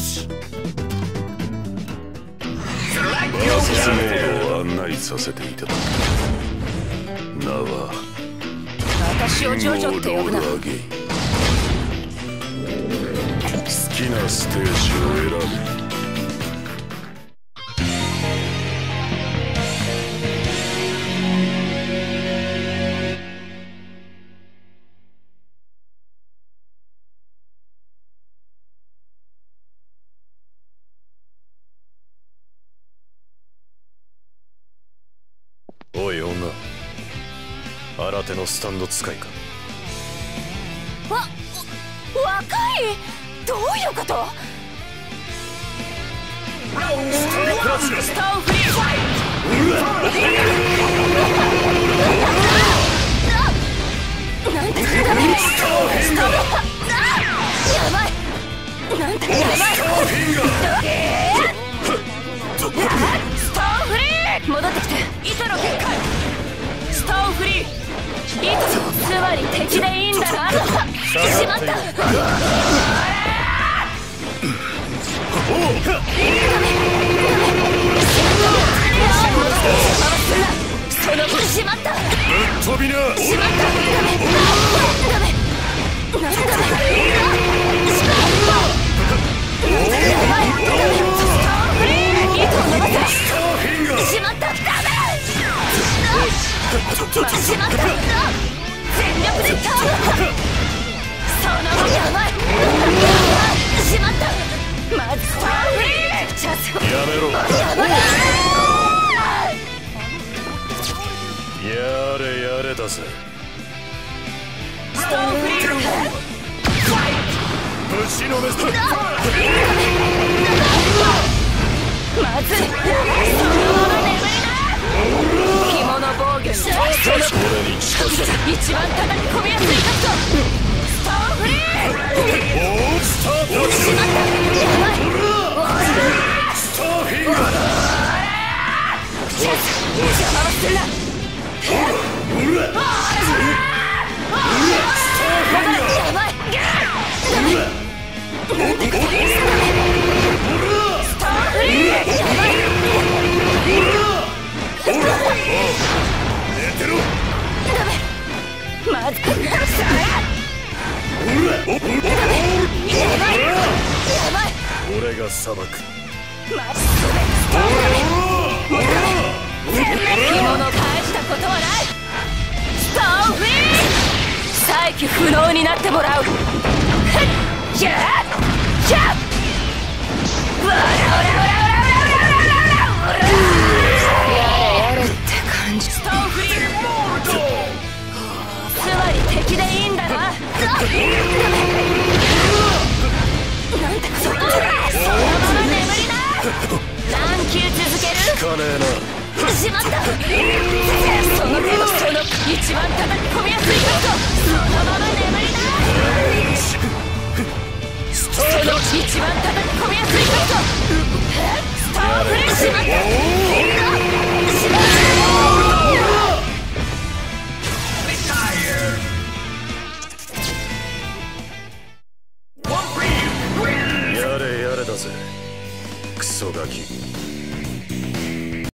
し。 バーサスモードを案内させていただく。名は私をジョジョって呼ぶな。 好きなステージを選ぶ。おい女、新手のスタンド使いか。 若い。どういうこと？スターフリーファイト。なんてダメ。スターやばい。なんてやばい。スターフリー戻ってきて。糸の結界スターフリー。糸つまり敵でいいんだな。しまった。しまった。 ぶっ飛びな。 しまった。ダメ。なんだ。やばい。スターフリー。糸を伸ばせ。しまった。ダメ。しまった。全力でいった。そのままやばい。しまった。まずスターフリー。チャンスをやめろ。 やばい。 やれやれだぜ。 スターフリー。 ぶちのめす。 まずい。そのまま眠りな。紐の防御に一番叩き込みやすいカット。スターフリー。 スタート。 しまった。やばい。 スターフィンガー。 邪魔はするな。やばい。ダメ。なんてこと。スターフリー。やばい。 寝てろ。 ダメ。まずい。ダメ。やばい。やばい。 俺が裁く。 マジでスターフリー。もうダメ。紐の返したことはない。スターフリー。再起不能になってもらう。じゃあじゃあわらわらわらやれって感じ。スターフリー。つまり敵でいいんだな。なんてこと。そのまま眠りな。何球続ける。 聞かねえな。 しまった。そ